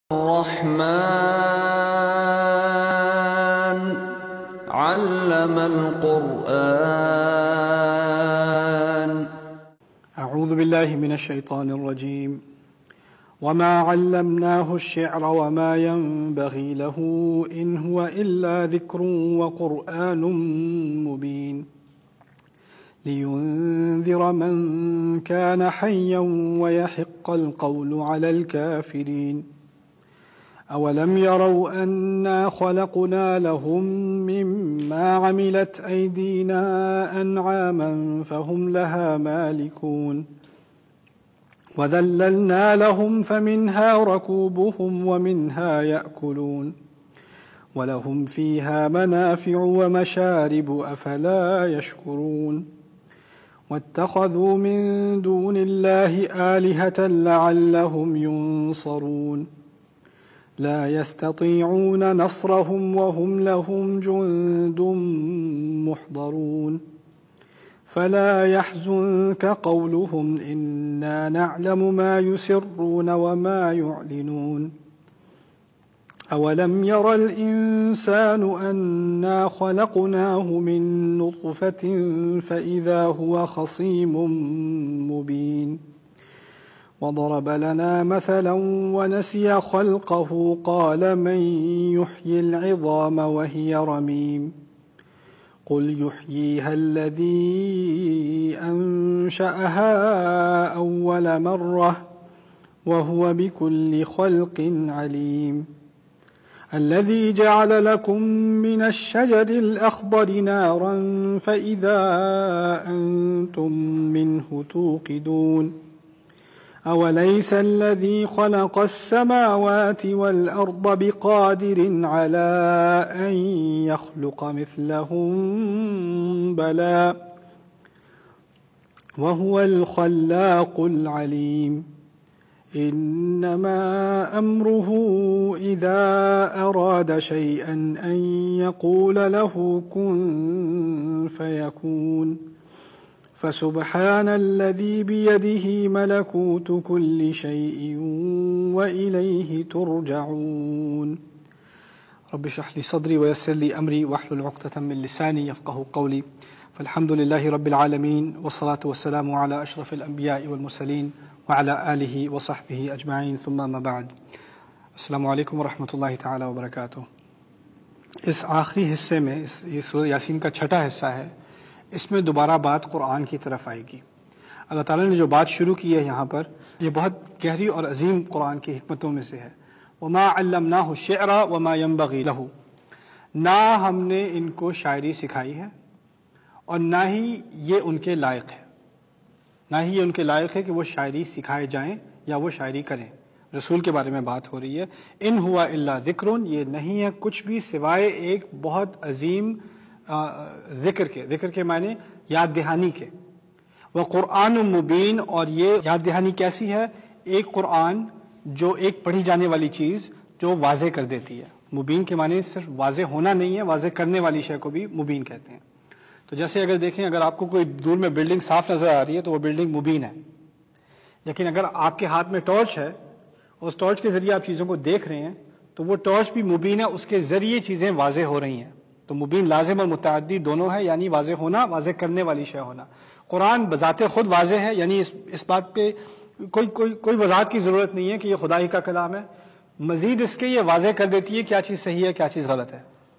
الرحمن علم القرآن. أعوذ بالله من الشيطان الرجيم. وما علمناه الشعر وما ينبغي له إن هو إلا ذكر وقرآن مبين لينذر من كان حيا ويحق القول على الكافرين. أولم يروا أنا خلقنا لهم مما عملت أيدينا أنعاما فهم لها مالكون وذللنا لهم فمنها ركوبهم ومنها يأكلون ولهم فيها منافع ومشارب أفلا يشكرون. واتخذوا من دون الله آلهة لعلهم ينصرون لا يستطيعون نصرهم وهم لهم جند محضرون. فلا يحزنك قولهم إنا نعلم ما يسرون وما يعلنون. أولم ير الإنسان أنا خلقناه من نطفة فإذا هو خصيم مبين وضرب لنا مثلا ونسي خلقه قال من يحيي العظام وهي رميم قل يحييها الذي أنشأها أول مرة وهو بكل خلق عليم. الذي جعل لكم من الشجر الأخضر نارا فإذا أنتم منه توقدون. أوليس الذي خلق السماوات والأرض بقادر على أن يخلق مثلهم بلى وهو الخلاق العليم. إنما أمره إذا أراد شيئا أن يقول له كن فيكون. فسبحان الذي بيده ملكوت كل شيء وإليه ترجعون. رب اشرح لي صدري ويسر لي أمري واحلل عقدة من لساني يفقهوا قولي. فالحمد لله رب العالمين والصلاة والسلام على أشرف الأنبياء والمرسلين وعلى آلہ وصحبہ اجمعین ثم ما بعد. السلام علیکم ورحمۃ اللہ تعالی وبرکاتہ. اس آخری حصے میں یہ سورہ یاسین کا چھٹا حصہ ہے، اس میں دوبارہ بات قرآن کی طرف آئے گی. اللہ تعالیٰ نے جو بات شروع کی ہے یہاں پر، یہ بہت گہری اور عظیم قرآن کی حکمتوں میں سے ہے. وما علمناہ الشعر وما ينبغي له، نہ ہم نے ان کو شاعری سکھائی ہے اور نہ ہی یہ ان کے لائق ہے، نہ ہی یہ ان کے لائق ہے کہ وہ شاعری سکھائے جائیں یا وہ شاعری کریں. رسول کے بارے میں بات ہو رہی ہے. ان ہوا الا ذکر، یہ نہیں ہے کچھ بھی سوائے ایک بہت عظیم ذکر کے. ذکر کے معنی یاد دہانی کے. وہ قرآن مبین، اور یہ یاد دہانی کیسی ہے؟ ایک قرآن جو ایک پڑھی جانے والی چیز جو واضح کر دیتی ہے. مبین کے معنی صرف واضح ہونا نہیں ہے، واضح کرنے والی شے کو بھی مبین کہتے ہیں. تو جیسے اگر دیکھیں، اگر آپ کو کوئی دور میں بلڈنگ صاف نظر آ رہی ہے تو وہ بلڈنگ مبین ہے. لیکن اگر آپ کے ہاتھ میں ٹارچ ہے، اس ٹارچ کے ذریعے آپ چیزوں کو دیکھ رہے ہیں تو وہ ٹارچ بھی مبین ہے، اس کے ذریعے چیزیں واضح ہو رہی ہیں. تو مبین لازم اور متعدی دونوں ہے، یعنی واضح ہونا، واضح کرنے والی شے ہونا. قرآن بذات خود واضح ہے، یعنی اس بات پہ کوئی وضاحت کی ضرورت نہیں ہے کہ یہ خدا ہی کا کلام ہے. مزید اس کے یہ واضح کر دیتی ہے کیا چیز صحیح ہے کیا چیز غلط ہے.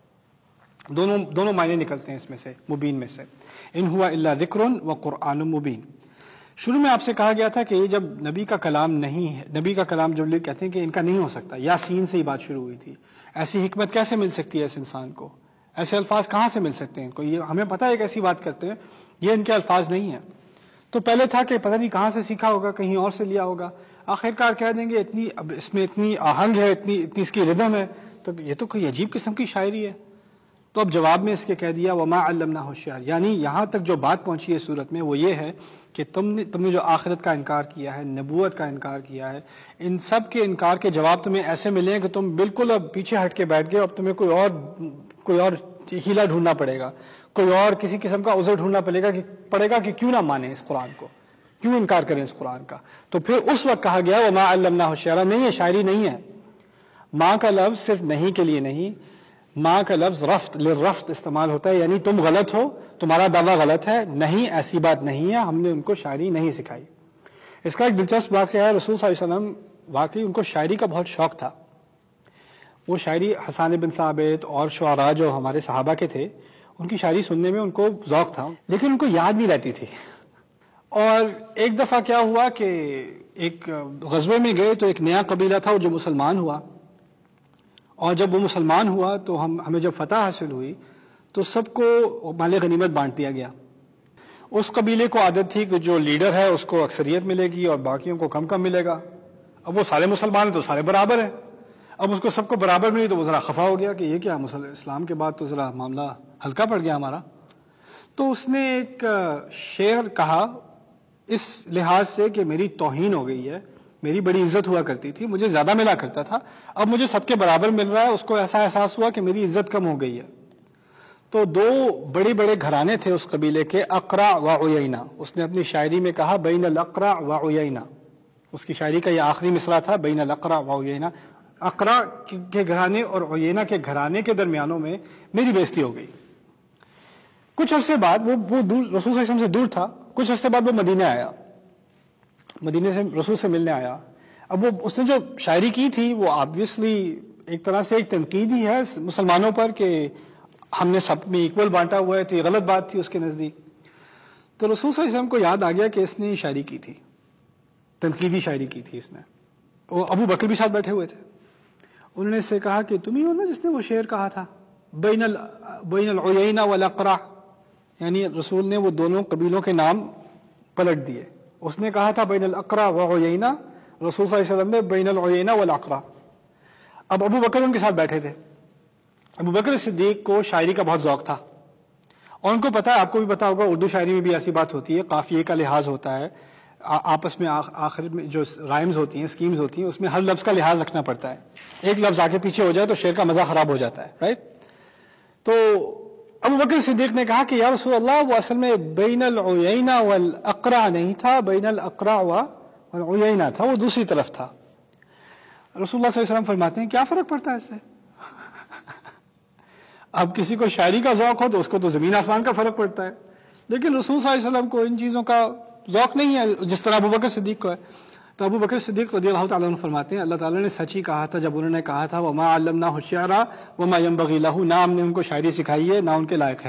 دونوں معنی نکلتے ہیں اس میں سے، مبین میں سے. ان ہوا الا ذکر و قرآن مبین. شروع میں آپ سے کہا گیا تھا کہ یہ جب نبی کا کلام نہیں ہے، نبی کا کلام جب لوگ کہتے ہیں کہ ان کا نہیں ہو سکتا، یاسین سے ہی بات شروع ہوئی تھی. ایسی حکمت کیسے مل سکتی ہے اس انسان کو؟ ایسے الفاظ کہاں سے مل سکتے ہیں؟ کوئی ہمیں پتہ ہے ایک ایسی بات کرتے ہیں، یہ ان کے الفاظ نہیں ہیں. تو پہلے تھا کہ پتہ نہیں کہاں سے سیکھا ہوگا، کہیں اور سے لیا ہوگا. آخرکار کہہ دیں گے اب اس میں اتنی آہنگ ہے، اتنی اس کی ردم ہے، تو یہ تو کوئی عجیب قسم کی شاعری ہے. تو اب جواب میں اس کے کہہ دیا وما علمناہ الشعر، یعنی یہاں تک جو بات پہنچی ہے صورت میں وہ یہ ہے کہ تم نے جو آخرت کا انکار کیا ہے، نبوت کا انکار کیا ہے، ان سب کے انکار کے جواب تمہیں ایسے ملے ہیں کہ تم بالکل اب پیچھے ہٹ کے بیٹھ گئے. اب تمہیں کوئی اور ہیلا ڈھونڈنا پڑے گا، کوئی اور کسی قسم کا عذر ڈھونڈنا پڑے گا کہ کیوں نہ مانیں اس قرآن کو، کیوں انکار کریں اس قرآن کا. تو پھر اس وقت کہا گیا وما علمناہ الشعر، نہیں ہے شاعری نہیں ہے. ماں کا لفظ صرف نہیں کے لیے نہیں، ماں کا لفظ رفت للرفت استعمال ہوتا ہے، یعنی تم غلط ہو، تمہارا دعویٰ غلط ہے، نہیں ایسی بات نہیں ہے، ہم نے ان کو شاعری نہیں سکھائی۔ اس کا ایک دلچسپ واقعہ ہے، رسول صلی اللہ علیہ وسلم واقعی ان کو شاعری کا بہت شوق تھا۔ وہ شاعری حسان بن ثابت اور شعراء جو ہمارے صحابہ کے تھے، ان کی شاعری سننے میں ان کو ذوق تھا، لیکن ان کو یاد نہیں رہتی تھی۔ اور ایک دفعہ کیا ہوا کہ ایک غزوے میں گئے تو ایک نیا قبیلہ تھا جو مسلمان ہوا، اور جب وہ مسلمان ہوا تو ہمیں جب فتح حاصل ہوئی تو سب کو مال غنیمت بانٹ دیا گیا۔ اس قبیلے کو عادت تھی کہ جو لیڈر ہے اس کو اکثریت ملے گی اور باقیوں کو کم کم ملے گا۔ اب وہ سارے مسلمان ہیں تو سارے برابر ہیں، اب اس کو سب کو برابر ملی تو وہ ذرا خفا ہو گیا کہ یہ کیا، اسلام کے بعد تو ذرا معاملہ ہلکا پڑ گیا ہمارا۔ تو اس نے ایک شعر کہا اس لحاظ سے کہ میری توہین ہو گئی ہے، میری بڑی عزت ہوا کرتی تھی، مجھے زیادہ ملا کرتا تھا، اب مجھے سب کے برابر مل رہا ہے، اس کو ایسا احساس ہوا کہ میری عزت کم ہو گئی ہے۔ تو دو بڑے بڑے گھرانے تھے اس قبیلے کے، اقرع و عیینہ، اس نے اپنی شاعری میں کہا بین الاقرع و عیینہ، اس کی شاعری کا یہ آخری مصرع تھا، بین الاقرع و عیینہ، اقرع کے گھرانے اور عیینہ کے گھرانے کے درمیانوں میں میری بےزتی ہو گئی۔ کچھ عرصے بعد وہ دور، رسول صلی اللہ علیہ وسلم سے دور تھا، کچھ عرصے بعد وہ مدینہ آیا، مدینے سے رسول سے ملنے آیا۔ اب وہ اس نے جو شاعری کی تھی وہ آبویسلی ایک طرح سے ایک تنقید ہی ہے مسلمانوں پر کہ ہم نے سب میں ایکول بانٹا ہوا ہے، تو یہ غلط بات تھی اس کے نزدیک۔ تو رسول صلی اللہ علیہ وسلم کو یاد آ گیا کہ اس نے شاعری کی تھی، تنقیدی شاعری کی تھی اس نے۔ وہ ابو بکر بھی ساتھ بیٹھے ہوئے تھے، انہوں نے اس سے کہا کہ تم ہی ہو نا جس نے وہ شعر کہا تھا بین العیینہ والاقرع، یعنی رسول نے وہ دونوں قبیلوں کے نام پلٹ دیے۔ اس نے کہا تھا بین الاقرع و عیینہ، رسول صلی اللہ علیہ وسلم نے بین العیینہ والاقرع۔ اب ابو بکر ان کے ساتھ بیٹھے تھے، ابو بکر صدیق کو شاعری کا بہت ذوق تھا، اور ان کو پتا ہے، آپ کو بھی پتا ہوگا اردو شاعری میں بھی ایسی بات ہوتی ہے، قافیے کا لحاظ ہوتا ہے، آپس میں آخر میں جو رائمز ہوتی ہیں، اسکیمز ہوتی ہیں، اس میں ہر لفظ کا لحاظ رکھنا پڑتا ہے، ایک لفظ آگے پیچھے ہو جائے تو شعر کا مزہ خراب ہو جاتا ہے، رائٹ؟ تو ابو بکر صدیق نے کہا کہ یا رسول اللہ وہ اصل میں بین العیینہ والاقرع نہیں تھا، بین الاقرع والعیینہ تھا، وہ دوسری طرف تھا۔ رسول اللہ صلی اللہ علیہ وسلم فرماتے ہیں کیا فرق پڑتا ہے اس سے؟ اب کسی کو شاعری کا ذوق ہو تو اس کو تو زمین آسمان کا فرق پڑتا ہے، لیکن رسول صلی اللہ علیہ وسلم کو ان چیزوں کا ذوق نہیں ہے جس طرح ابو بکر صدیق کو ہے۔ تو ابو بکر صدیق رضی اللہ تعالیٰ عنہ فرماتے ہیں اللہ تعالیٰ نے سچ ہی کہا تھا جب انہوں نے کہا تھا وَمَا عَلَّمْنَاهُ الشِّعْرَ وَمَا يَنبَغِي لَهُ، نہ ہم نے ان کو شاعری سکھائی ہے نہ ان کے لائق ہے۔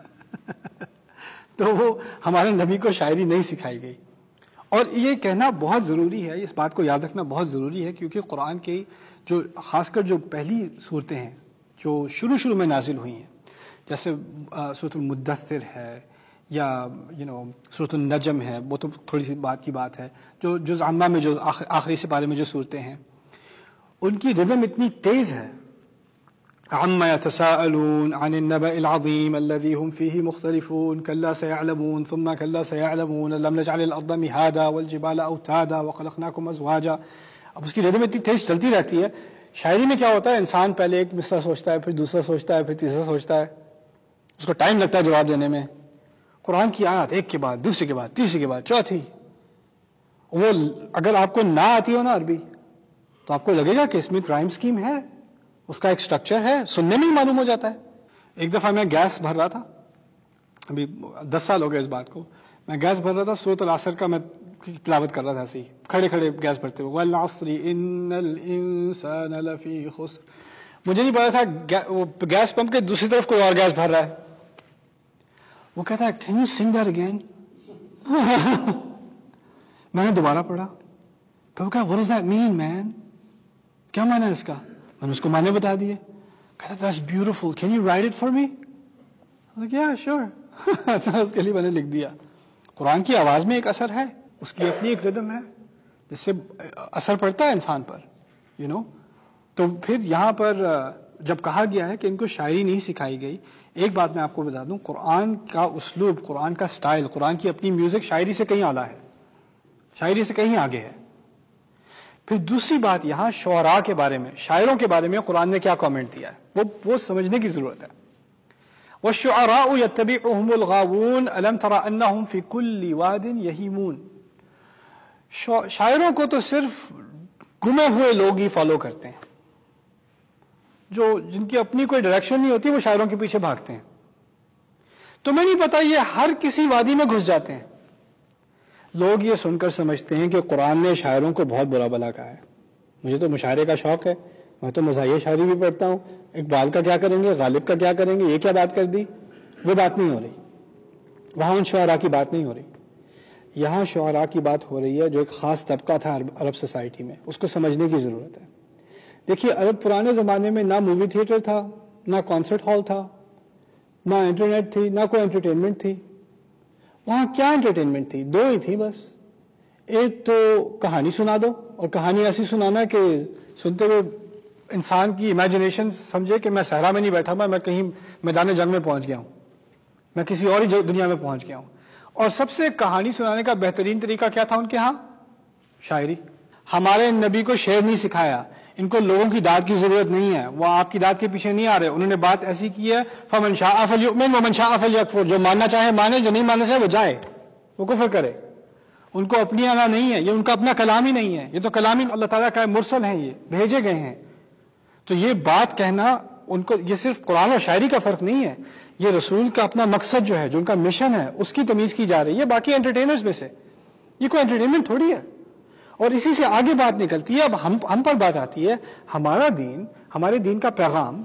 تو وہ ہمارے نبی کو شاعری نہیں سکھائی گئی، اور یہ کہنا بہت ضروری ہے، اس بات کو یاد رکھنا بہت ضروری ہے، کیونکہ قرآن کی جو خاص کر جو پہلی صورتیں ہیں جو شروع میں نازل ہوئی ہیں، جیسے سورۃ المدثر ہے یا سورۃ النجم ہے، وہ تو تھوڑی سی بات کی بات ہے، جو جز عامہ میں جو آخری سپارے میں جو صورتیں ہیں ان کی ردم اتنی تیز ہے، عما يتساءلون عن النبأ العظيم الذي هم فيه مختلفون كلا سيعلمون ثم كلا سيعلمون لم نجعل الأرض مهادا والجبال أوتادا وخلقناكم أزواجا۔ اب اس کی ردم اتنی تیز چلتی رہتی ہے۔ شاعری میں کیا ہوتا ہے، انسان پہلے ایک مصرع سوچتا ہے، پھر دوسرا سوچتا ہے، پھر تیسرا سوچتا ہے، اس کو ٹائم لگتا ہے جواب دینے میں۔ قرآن کی آیات ایک کے بعد دوسری کے بعد تیسری کے بعد چوتھی، وہ اگر آپ کو نہ آتی ہو نا عربی تو آپ کو لگے گا کہ اس میں رائم سکیم ہے، اس کا ایک سٹرکچر ہے، سننے میں ہی معلوم ہو جاتا ہے۔ ایک دفعہ میں گیس بھر رہا تھا، ابھی 10 سال ہو گئے اس بات کو، میں گیس بھر رہا تھا، سورۃ العصر کا میں تلاوت کر رہا تھا، ایسے ہی کھڑے کھڑے گیس بھرتے ہوئے، والعصر ان الانسان لفی خسر۔ مجھے نہیں پتا تھا وہ گیس پمپ کے دوسری طرف کوئی اور گیس بھر رہا ہے۔ وہ کہتا ہے can you sing that again? میں نے دوبارہ پڑھا، پھر وہ کہا what does that mean mean, کیا معنی ہے اس کا؟ میں نے اس کو معنی بتا دیے۔ کہتا that's beautiful, can you write it for me? یا شیور۔ اس کے لیے میں نے لکھ دیا۔ قرآن کی آواز میں ایک اثر ہے، اس کی اپنی ایک ردم ہے جس سے اثر پڑتا ہے انسان پر، تو پھر یہاں پر جب کہا گیا ہے کہ ان کو شاعری نہیں سکھائی گئی، ایک بات میں آپ کو بتا دوں، قرآن کا اسلوب، قرآن کا سٹائل، قرآن کی اپنی میوزک شاعری سے کہیں اعلیٰ ہے، شاعری سے کہیں آگے ہے۔ پھر دوسری بات یہاں شعراء کے بارے میں، شاعروں کے بارے میں قرآن نے کیا کامنٹ دیا ہے وہ سمجھنے کی ضرورت ہے۔ وَالشُّعَرَاءُ يَتَّبِعُهُمُ الْغَاوُونَ أَلَمْ تَرَ أَنَّهُمْ فِي كُلِّ وَادٍ يَهِيمُونَ۔ شاعروں کو تو صرف گمے ہوئے لوگ ہی فالو کرتے ہیں، جن کی اپنی کوئی ڈائریکشن نہیں ہوتی وہ شاعروں کے پیچھے بھاگتے ہیں. تمہیں نہیں پتا یہ ہر کسی وادی میں گھس جاتے ہیں. لوگ یہ سن کر سمجھتے ہیں کہ قرآن نے شاعروں کو بہت برا بلا کہا ہے. مجھے تو مشاعرے کا شوق ہے, میں تو مزاحیہ شاعری بھی پڑھتا ہوں. اقبال کا کیا کریں گے, غالب کا کیا کریں گے, یہ کیا بات کر دی. وہ بات نہیں ہو رہی, وہاں ان شعراء کی بات نہیں ہو رہی. یہاں شعراء کی بات ہو رہی ہے جو ایک خاص طبقہ تھا عرب سوسائٹی میں, اس کو سمجھنے کی ضرورت ہے. دیکھیے عرب پرانے زمانے میں نہ مووی تھیٹر تھا, نہ کانسرٹ ہال تھا, نہ انٹرنیٹ تھی, نہ کوئی انٹرٹینمنٹ تھی. وہاں کیا انٹرٹینمنٹ تھی؟ دو ہی تھی بس. ایک تو کہانی سنا دو, اور کہانی ایسی سنانا کہ سنتے ہوئے انسان کی امیجنیشن سمجھے کہ میں صحرا میں نہیں بیٹھا ہوں, میں کہیں میدان جنگ میں پہنچ گیا ہوں, میں کسی اور ہی دنیا میں پہنچ گیا ہوں. اور سب سے کہانی سنانے کا بہترین طریقہ کیا تھا ان کے ہاں؟ شاعری. ہمارے نبی کو شعر نہیں سکھایا, ان کو لوگوں کی داد کی ضرورت نہیں ہے, وہ آپ کی داد کے پیچھے نہیں آ رہے. انہوں نے بات ایسی کی ہے فمن شاء فلیؤمن ومن شاء فلیکفر, جو ماننا چاہے مانے, جو نہیں ماننا چاہے وہ جائے, وہ کفر کرے. ان کو اپنی آنا نہیں ہے, یہ ان کا اپنا کلام ہی نہیں ہے, یہ تو کلام ہی اللہ تعالیٰ کا مرسل ہیں, یہ بھیجے گئے ہیں. تو یہ بات کہنا ان کو, یہ صرف قرآن اور شاعری کا فرق نہیں ہے, یہ رسول کا اپنا مقصد جو ہے, جو ان کا مشن ہے, اس کی تمیز کی جا رہی ہے. باقی انٹرٹینرز میں سے یہ کوئی انٹرٹینمنٹ تھوڑی ہے. اور اسی سے آگے بات نکلتی ہے. اب ہم پر بات آتی ہے. ہمارا دین, ہمارے دین کا پیغام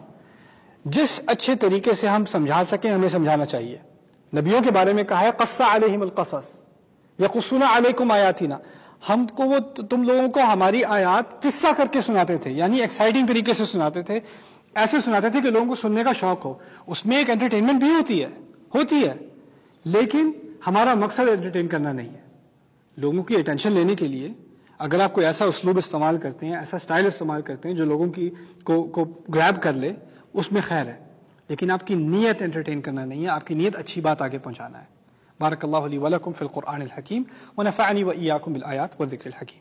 جس اچھے طریقے سے ہم سمجھا سکیں ہمیں سمجھانا چاہیے. نبیوں کے بارے میں کہا ہے قص علیہم القصص یقصون علیکم آیاتنا, ہم کو وہ تم لوگوں کو ہماری آیات قصہ کر کے سناتے تھے, یعنی ایکسائٹنگ طریقے سے سناتے تھے, ایسے سناتے تھے کہ لوگوں کو سننے کا شوق ہو. اس میں ایک انٹرٹینمنٹ بھی ہوتی ہے, لیکن ہمارا مقصد انٹرٹین کرنا نہیں ہے. لوگوں کی اٹینشن لینے کے لیے اگر آپ کوئی ایسا اسلوب استعمال کرتے ہیں, ایسا سٹائل استعمال کرتے ہیں جو لوگوں کی کو گریب کر لے, اس میں خیر ہے, لیکن آپ کی نیت انٹرٹین کرنا نہیں ہے, آپ کی نیت اچھی بات آگے پہنچانا ہے. بارک اللہ لی ولکم فی القرآن الحکیم ونفعنی وإیاکم بالآیات والذکر الحکیم.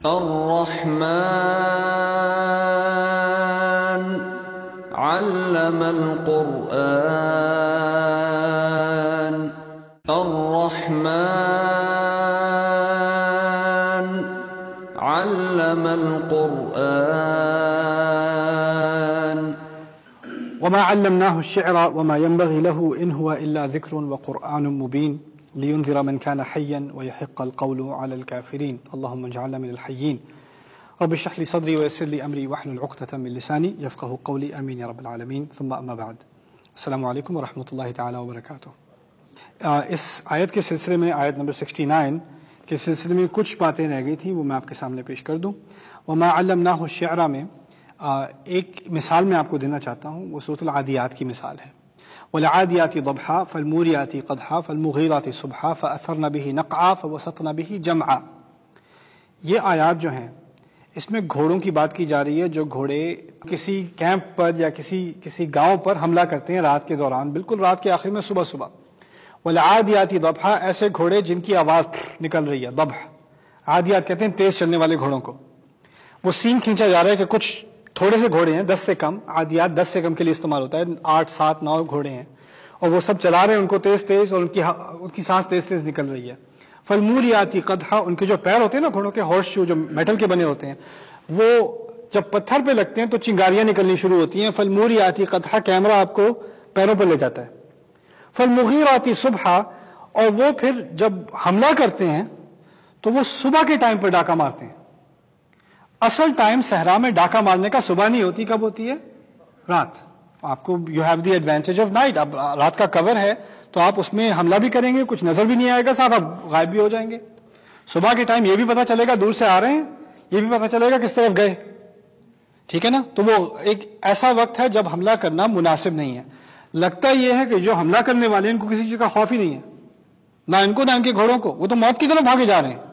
الرحمن علم القرآن الرحمن علم القرآن وما علمناه الشعر وما ينبغي له إن هو إلا ذكر وقرآن مبين لينذر من كان حيا ويحق القول على الكافرين اللهم اجعلنا من الحيين رب اشرح لي صدري ويسر لي أمري واحلل عقدة من لساني يفقهوا قولي آمين يا رب العالمين. ثم أما بعد, السلام علیکم ورحمۃ اللہ تعالی وبرکاتہ. اس آیت کے سلسلے میں, آیت نمبر 69 کے سلسلے میں کچھ باتیں رہ گئی تھیں, وہ میں آپ کے سامنے پیش کر دوں. وما علمناه الشعر میں ایک مثال میں آپ کو دینا چاہتا ہوں, وہ سورۃ العادیات کی مثال ہے. والعادیات ضبحا فالموریات قدحا فالمغیرات صبحا فأثرن به نقعا فوسطن به جمعا. یہ آیات جو ہیں اس میں گھوڑوں کی بات کی جا رہی ہے, جو گھوڑے کسی کیمپ پر یا کسی گاؤں پر حملہ کرتے ہیں رات کے دوران, بالکل رات کے آخر میں صبح صبح. والعادیات ضبحا, ایسے گھوڑے جن کی آواز نکل رہی ہے, ضبح. عادیات کہتے ہیں تیز چلنے والے گھوڑوں کو. وہ سین کھینچا جا رہا ہے کہ کچھ تھوڑے سے گھوڑے ہیں, 10 سے کم, عادیات 10 سے کم کے لیے استعمال ہوتا ہے, 8 7 9 گھوڑے ہیں, اور وہ سب چلا رہے ہیں ان کو تیز تیز, اور ان کی سانس تیز تیز نکل رہی ہے. فالموریات قدحا, ان کے جو پیر ہوتے ہیں نا گھوڑوں کے, ہارس شو جو میٹل کے بنے ہوتے ہیں, وہ جب پتھر پہ لگتے ہیں تو چنگاریاں نکلنی شروع ہوتی ہیں. فالموریات قدحا, کیمرہ آپ کو پیروں پہ لے جاتا ہے. فالمغیرات صبحا, اور وہ پھر جب حملہ کرتے ہیں تو وہ صبح کے ٹائم پہ ڈاکہ مارتے ہیں. اصل ٹائم صحرا میں ڈاکہ مارنے کا صبح نہیں ہوتی, کب ہوتی ہے؟ رات. آپ کو you have the advantage of night, اب رات کا کور ہے تو آپ اس میں حملہ بھی کریں گے, کچھ نظر بھی نہیں آئے گا صاحب, آپ غائب بھی ہو جائیں گے. صبح کے ٹائم یہ بھی پتا چلے گا دور سے آ رہے ہیں, یہ بھی پتا چلے گا کس طرف گئے, ٹھیک ہے نا. تو وہ ایک ایسا وقت ہے جب حملہ کرنا مناسب نہیں ہے. لگتا یہ ہے کہ جو حملہ کرنے والے ہیں ان کو کسی چیز کا خوف ہی نہیں ہے, نہ ان کو نہ ان کے گھوڑوں کو, وہ تو موت کی طرف بھاگے جا رہے ہیں.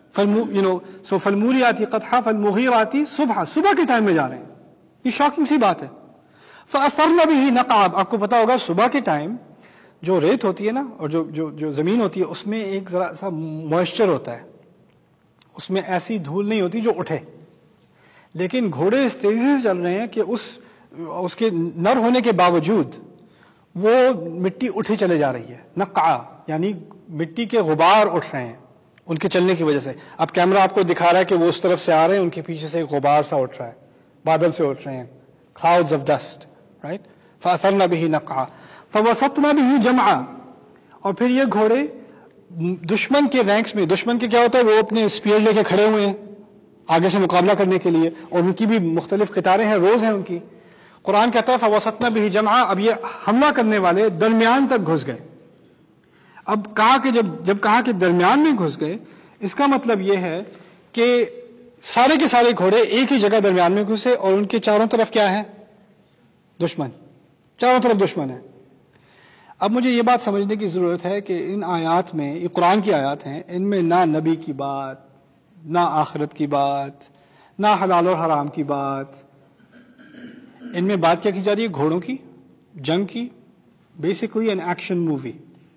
سو فالموریات قدحا فالمغیرات صبحا, صبح کے ٹائم میں جا رہے ہیں. یہ شاکنگ سی بات ہے. فأثرن به نقعا, آپ کو پتا ہوگا صبح کے ٹائم جو ریت ہوتی ہے نا, اور جو زمین ہوتی ہے, اس میں ایک ذرا سا موئسچر ہوتا ہے, اس میں ایسی دھول نہیں ہوتی جو اٹھے. لیکن گھوڑے اس تیزی سے چل رہے ہیں کہ اس کے نر ہونے کے باوجود وہ مٹی اٹھی چلے جا رہی ہے. نقعا یعنی مٹی کے غبار اٹھ رہے ہیں ان کے چلنے کی وجہ سے. اب کیمرہ آپ کو دکھا رہا ہے کہ وہ اس طرف سے آ رہے ہیں, ان کے پیچھے سے ایک غبار سا اٹھ رہا ہے, بادل سے اٹھ رہے ہیں, clouds of dust, right? فَأَثَرْنَ بِهِ نَقْعًا فَوَسَطْنَ بِهِ جَمْعًا. اور پھر یہ گھوڑے دشمن کے رینکس میں، دشمن کے کیا ہوتا ہے، وہ اپنے اسپیئر لے کے کھڑے ہوئے ہیں آگے سے مقابلہ کرنے کے لیے، اور ان کی بھی مختلف قطاریں ہیں، روز ہیں ان کی. قرآن کہتا ہے فَوَسَطْنَ بِهِ جَمْعًا. اب یہ حملہ کرنے والے درمیان تک گھس گئے. اب کہا کہ جب کہا کہ درمیان میں گھس گئے، اس کا مطلب یہ ہے کہ سارے کے سارے گھوڑے ایک ہی جگہ درمیان میں گھسے، اور ان کے چاروں طرف کیا ہے؟ دشمن. چاروں طرف دشمن ہے. اب مجھے یہ بات سمجھنے کی ضرورت ہے کہ ان آیات میں، یہ قرآن کی آیات ہیں، ان میں نہ نبی کی بات، نہ آخرت کی بات، نہ حلال اور حرام کی بات. ان میں بات کیا کی جا رہی ہے؟ گھوڑوں کی، جنگ کی. Basically an action movie.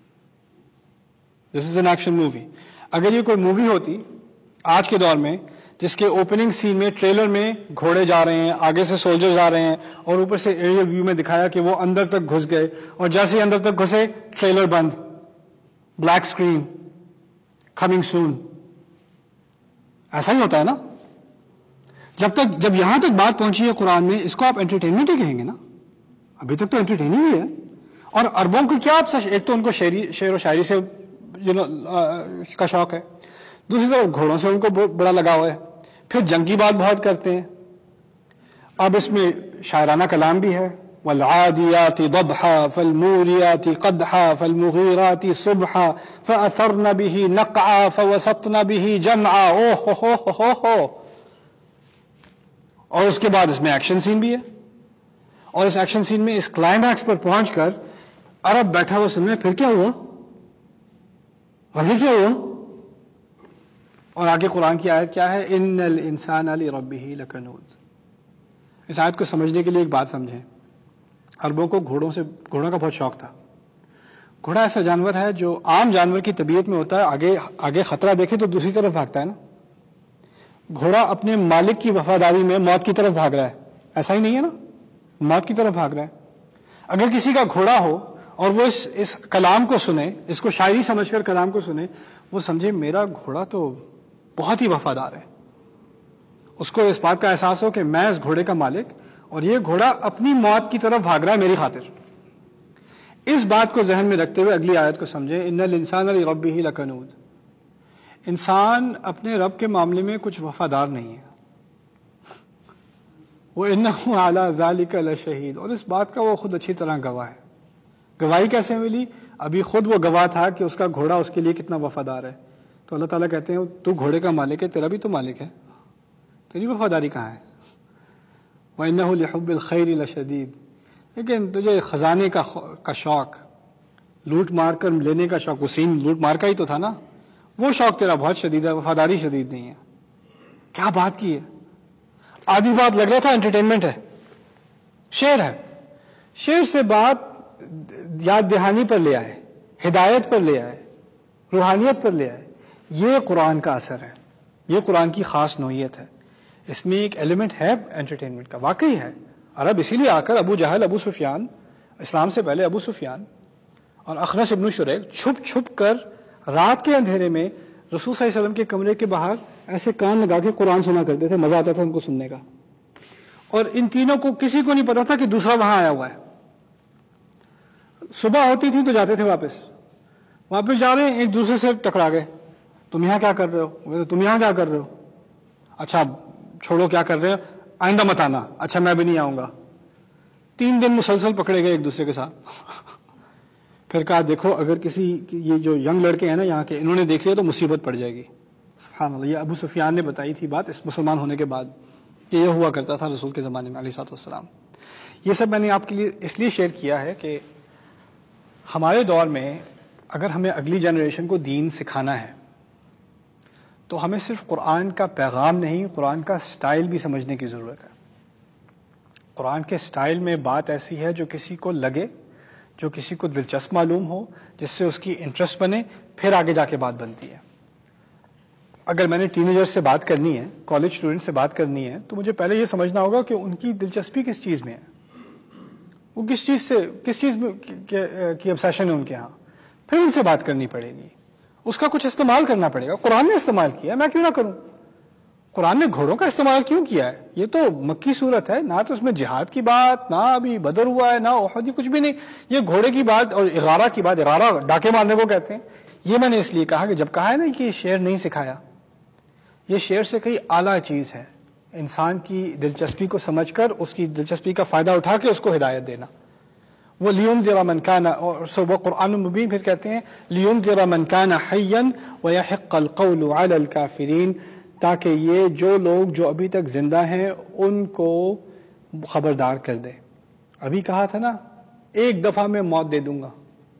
This is an action movie. اگر یہ کوئی مووی ہوتی آج کے دور میں جس کے اوپننگ سین میں، ٹریلر میں گھوڑے جا رہے ہیں، آگے سے سولجر جا رہے ہیں، اور اوپر سے ایریل ویو میں دکھایا کہ وہ اندر تک گھس گئے، اور جیسے ہی اندر تک گھسے ٹریلر بند، بلیک اسکرین، کمنگ سون. ایسا ہی ہوتا ہے نا. جب یہاں تک بات پہنچی ہے قرآن میں، اس کو آپ انٹرٹینمنٹ ہی کہیں گے نا. ابھی تک تو انٹرٹیننگ ہی ہے. اور عربوں کو کیا، ایک تو ان کو شعر و شاعری سے کا شوق ہے، دوسری طرف گھوڑوں سے ان کو بڑا لگاؤ ہے، پھر جنگ کی بات بہت کرتے ہیں. اب اس میں شاعرانہ کلام بھی ہے. وَالْعَادِيَاتِ ضَبْحًا فَالْمُورِيَاتِ قَدْحًا فَالْمُغِيرَاتِ صُبْحًا فَأَثَرْنَ بِهِ نَقْعًا فَوَسَطْنَ بِهِ جَمْعًا. او ہو. اور اس کے بعد اس میں ایکشن سین بھی ہے، اور اس ایکشن سین میں اس کلائمیکس پر پہنچ کر عرب بیٹھا ہوا سن میں پھر کیا ہوا، آگے کیا ہوا. اور آگے قرآن کی آیت کیا ہے؟ ان الانسان لربہ لکنود. اس آیت کو سمجھنے کے لیے ایک بات سمجھیں. عربوں کو گھوڑوں کا بہت شوق تھا. گھوڑا ایسا جانور ہے جو عام جانور کی طبیعت میں ہوتا ہے، آگے خطرہ دیکھے تو دوسری طرف بھاگتا ہے نا. گھوڑا اپنے مالک کی وفاداری میں موت کی طرف بھاگ رہا ہے، ایسا ہی نہیں ہے نا؟ موت کی طرف بھاگ رہا ہے. اگر کسی کا گھوڑا ہو اور وہ اس کلام کو سنے، اس کو شاعری سمجھ کر کلام کو سنے، وہ سمجھے میرا گھوڑا تو بہت ہی وفادار ہے. اس کو اس بات کا احساس ہو کہ میں اس گھوڑے کا مالک، اور یہ گھوڑا اپنی موت کی طرف بھاگ رہا ہے میری خاطر. اس بات کو ذہن میں رکھتے ہوئے اگلی آیت کو سمجھیں. ان الانسان لربہ لکنود. انسان اپنے رب کے معاملے میں کچھ وفادار نہیں ہے. وَإِنَّهُ عَلَى ذَلِكَ لَشَهِيدٌ. اور اس بات کا وہ خود اچھی طرح گواہ ہے. گواہی کیسے ملی؟ ابھی خود وہ گواہ تھا کہ اس کا گھوڑا اس کے لیے کتنا وفادار ہے. تو اللہ تعالیٰ کہتے ہیں تو گھوڑے کا مالک ہے، تیرا بھی تو مالک ہے، تیری وفاداری کہاں ہے؟ وَإِنَّهُ لِحُبِّ الْخَيْرِ لَشَدِيدٌ. لیکن تجھے خزانے کا شوق، لوٹ مار کر لینے کا شوق، وہ سین لوٹ مار کا ہی تو تھا نا، وہ شوق تیرا بہت شدید ہے، وفاداری شدید نہیں ہے. کیا بات کی ہے؟ آدھی بات لگ رہا تھا انٹرٹینمنٹ ہے، شعر ہے. شعر سے بات یاد دہانی پر لے آئے، ہدایت پر لے آئے، روحانیت پر لے آئے. یہ قرآن کا اثر ہے، یہ قرآن کی خاص نوعیت ہے. اس میں ایک ایلیمنٹ ہے انٹرٹینمنٹ کا، واقعی ہے. عرب اسی لیے آ کر ابو جہل، ابو سفیان، اسلام سے پہلے ابو سفیان اور اخنس ابن شریق چھپ چھپ کر رات کے اندھیرے میں رسول صلی اللہ علیہ وسلم کے کمرے کے باہر ایسے کان لگا کے قرآن سنا کرتے تھے. مزہ آتا تھا ان کو سننے کا. اور ان تینوں کو کسی کو نہیں پتا تھا کہ دوسرا وہاں آیا ہوا ہے. صبح ہوتی تھی تو جاتے تھے واپس جا رہے ہیں، ایک دوسرے سے ٹکرا گئے. تم یہاں کیا کر رہے ہو؟ تم یہاں کیا کر رہے ہو؟ اچھا چھوڑو کیا کر رہے ہو، آئندہ مت آنا. اچھا میں بھی نہیں آؤں گا. 3 دن مسلسل پکڑے گئے ایک دوسرے کے ساتھ. پھر کہا دیکھو اگر کسی یہ جو ینگ لڑکے ہیں نا یہاں کے، انہوں نے دیکھ لیا تو مصیبت پڑ جائے گی. سبحان اللہ. یہ ابو سفیان نے بتائی تھی بات اس مسلمان ہونے کے بعد کہ یہ ہوا کرتا تھا رسول کے زمانے میں علیہ الصلوۃ والسلام. یہ سب میں نے آپ کے لیے اس لیے شیئر کیا ہے کہ ہمارے دور میں اگر ہمیں اگلی جنریشن کو دین سکھانا ہے تو ہمیں صرف قرآن کا پیغام نہیں، قرآن کا سٹائل بھی سمجھنے کی ضرورت ہے. قرآن کے سٹائل میں بات ایسی ہے جو کسی کو لگے، جو کسی کو دلچسپ معلوم ہو، جس سے اس کی انٹرسٹ بنے، پھر آگے جا کے بات بنتی ہے. اگر میں نے ٹین ایجر سے بات کرنی ہے، کالج اسٹوڈنٹ سے بات کرنی ہے، تو مجھے پہلے یہ سمجھنا ہوگا کہ ان کی دلچسپی کس چیز میں ہے، وہ کس چیز میں کی obsession ہے ان کے ہاں. پھر ان سے بات کرنی پڑے گی، اس کا کچھ استعمال کرنا پڑے گا. قرآن نے استعمال کیا، میں کیوں نہ کروں؟ قرآن نے گھوڑوں کا استعمال کیوں کیا ہے؟ یہ تو مکی صورت ہے، نہ تو اس میں جہاد کی بات، نہ ابھی بدر ہوا ہے، نہ احد، کچھ بھی نہیں. یہ گھوڑے کی بات اور اغارہ کی بات. اغارہ ڈاکے مارنے کو کہتے ہیں. یہ میں نے اس لیے کہا کہ جب کہا ہے نا کہ یہ شعر نہیں سکھایا، یہ شعر سے کئی اعلیٰ چیز ہے. انسان کی دلچسپی کو سمجھ کر اس کی دلچسپی کا فائدہ اٹھا کے اس کو ہدایت دینا. وہ لِيُنذِرَ مَنْ كَانَ، اور وہ قرآن مبین پھر کہتے ہیں لِيُنذِرَ مَنْ كَانَ حَيًّا وَيَحِقَّ الْقَوْلُ عَلَى الْكَافِرِينَ، تاکہ یہ جو لوگ جو ابھی تک زندہ ہیں ان کو خبردار کر دے. ابھی کہا تھا نا ایک دفعہ میں موت دے دوں گا،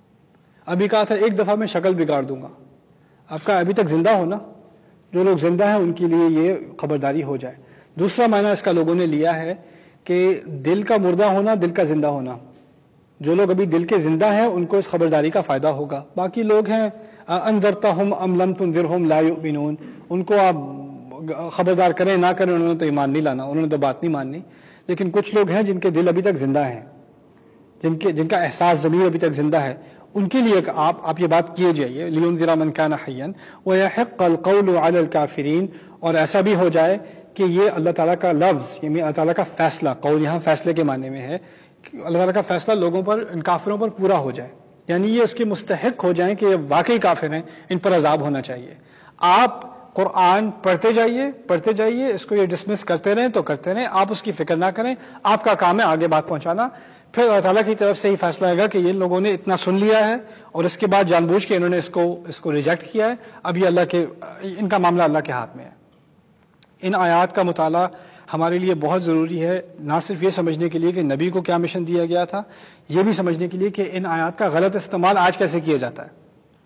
ابھی کہا تھا ایک دفعہ میں شکل بگاڑ دوں گا. اب کہا ابھی تک زندہ ہونا، جو لوگ زندہ ہیں ان کے لیے یہ خبرداری ہو جائے. دوسرا معنی اس کا لوگوں نے لیا ہے کہ دل کا مردہ ہونا، دل کا زندہ ہونا. جو لوگ ابھی دل کے زندہ ہیں ان کو اس خبرداری کا فائدہ ہوگا. باقی لوگ ہیں انذرتہم ام لم تنذرہم لا یؤمنون، ان کو آپ خبردار کریں نہ کریں انہوں نے تو ایمان نہیں لانا، انہوں نے تو بات نہیں ماننی. لیکن کچھ لوگ ہیں جن کے دل ابھی تک زندہ ہیں، جن کا احساس ضمیر ابھی تک زندہ ہے، ان کے لیے آپ یہ بات کیے جائیے لِيُنذِرَ مَنْ كَانَ حَيًّا وَيَحِقَّ الْقَوْلُ عَلَى الْكَافِرِينَ. اور ایسا بھی ہو جائے کہ یہ اللہ تعالیٰ کا لفظ، یعنی اللہ تعالیٰ کا فیصلہ، قول یہاں فیصلے کے معنی میں ہے، کہ اللہ تعالیٰ کا فیصلہ لوگوں پر، ان کافروں پر پورا ہو جائے. یعنی یہ اس کے مستحق ہو جائیں کہ یہ واقعی کافر ہیں، ان پر عذاب ہونا چاہیے. آپ قرآن پڑھتے جائیے، اس کو یہ ڈسمس کرتے رہیں تو کرتے رہیں، آپ اس کی فکر نہ کریں. آپ کا کام ہے آگے بات پہنچانا. پھر اللہ تعالیٰ کی طرف سے ہی فیصلہ آئے گا کہ یہ لوگوں نے اتنا سن لیا ہے اور اس کے بعد جان بوجھ کے انہوں نے اس کو ریجیکٹ کیا ہے. اب یہ ان کا معاملہ اللہ کے ہاتھ میں ہے. ان آیات کا مطالعہ ہمارے لیے بہت ضروری ہے، نہ صرف یہ سمجھنے کے لیے کہ نبی کو کیا مشن دیا گیا تھا، یہ بھی سمجھنے کے لیے کہ ان آیات کا غلط استعمال آج کیسے کیا جاتا ہے.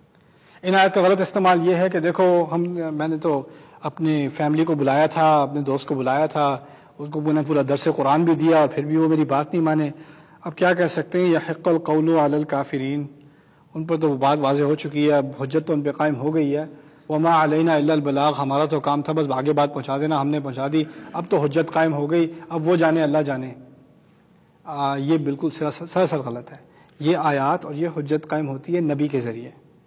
ان آیات کا غلط استعمال یہ ہے کہ دیکھو میں نے تو اپنی فیملی کو بلایا تھا، اپنے دوست کو بلایا تھا، اس کو میں نے پورا درس قرآن بھی دیا اور پھر بھی وہ میری بات نہیں مانے. اب کیا کہہ سکتے ہیں، یحق القول علی الکافرین، ان پر تو بات واضح ہو چکی ہے، اب حجت تو ان پہ قائم ہو گئی ہے. وما علینا الا البلاغ، ہمارا تو کام تھا بس آگے بات پہنچا دینا، ہم نے پہنچا دی، اب تو حجت قائم ہو گئی، اب وہ جانے اللہ جانے. یہ بالکل سراسر غلط ہے. یہ آیات اور یہ حجت قائم ہوتی ہے نبی کے ذریعے.